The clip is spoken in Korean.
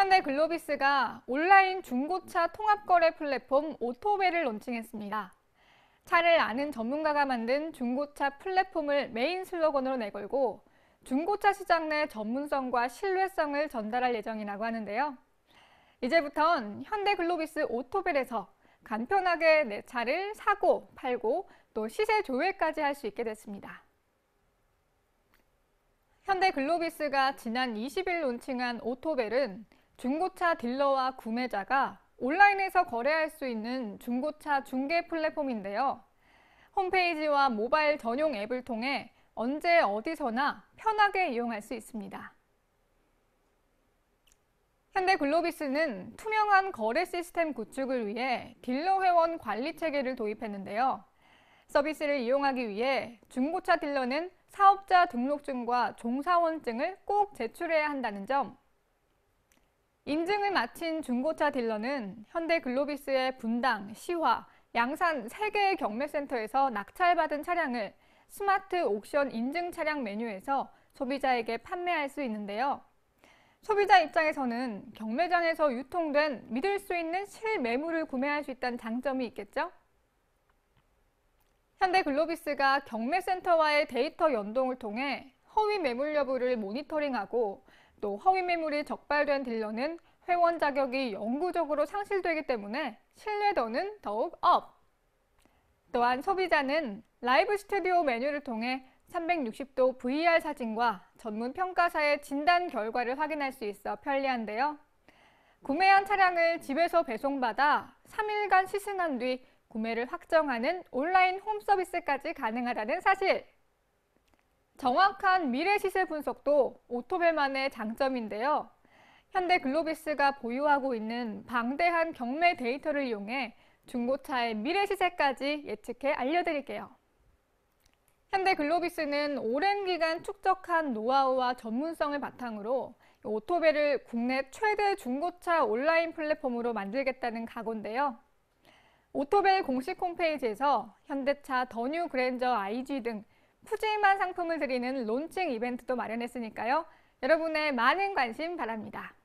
현대글로비스가 온라인 중고차 통합거래 플랫폼 오토벨을 론칭했습니다. 차를 아는 전문가가 만든 중고차 플랫폼을 메인 슬로건으로 내걸고 중고차 시장 내 전문성과 신뢰성을 전달할 예정이라고 하는데요. 이제부턴 현대글로비스 오토벨에서 간편하게 내 차를 사고, 팔고 또 시세 조회까지 할 수 있게 됐습니다. 현대글로비스가 지난 20일 론칭한 오토벨은 중고차 딜러와 구매자가 온라인에서 거래할 수 있는 중고차 중개 플랫폼인데요. 홈페이지와 모바일 전용 앱을 통해 언제 어디서나 편하게 이용할 수 있습니다. 현대글로비스는 투명한 거래 시스템 구축을 위해 딜러 회원 관리 체계를 도입했는데요. 서비스를 이용하기 위해 중고차 딜러는 사업자 등록증과 종사원증을 꼭 제출해야 한다는 점, 인증을 마친 중고차 딜러는 현대글로비스의 분당, 시화, 양산 3개의 경매센터에서 낙찰받은 차량을 스마트 옥션 인증 차량 메뉴에서 소비자에게 판매할 수 있는데요. 소비자 입장에서는 경매장에서 유통된 믿을 수 있는 실매물을 구매할 수 있다는 장점이 있겠죠? 현대글로비스가 경매센터와의 데이터 연동을 통해 허위 매물 여부를 모니터링하고 또 허위 매물이 적발된 딜러는 회원 자격이 영구적으로 상실되기 때문에 신뢰도는 더욱 업! 또한 소비자는 라이브 스튜디오 메뉴를 통해 360도 VR 사진과 전문 평가사의 진단 결과를 확인할 수 있어 편리한데요. 구매한 차량을 집에서 배송받아 3일간 시승한 뒤 구매를 확정하는 온라인 홈 서비스까지 가능하다는 사실. 정확한 미래 시세 분석도 오토벨만의 장점인데요. 현대글로비스가 보유하고 있는 방대한 경매 데이터를 이용해 중고차의 미래 시세까지 예측해 알려드릴게요. 현대글로비스는 오랜 기간 축적한 노하우와 전문성을 바탕으로 오토벨을 국내 최대 중고차 온라인 플랫폼으로 만들겠다는 각오인데요. 오토벨 공식 홈페이지에서 현대차 더 뉴 그랜저 IG 등 푸짐한 상품을 드리는 론칭 이벤트도 마련했으니까요. 여러분의 많은 관심 바랍니다.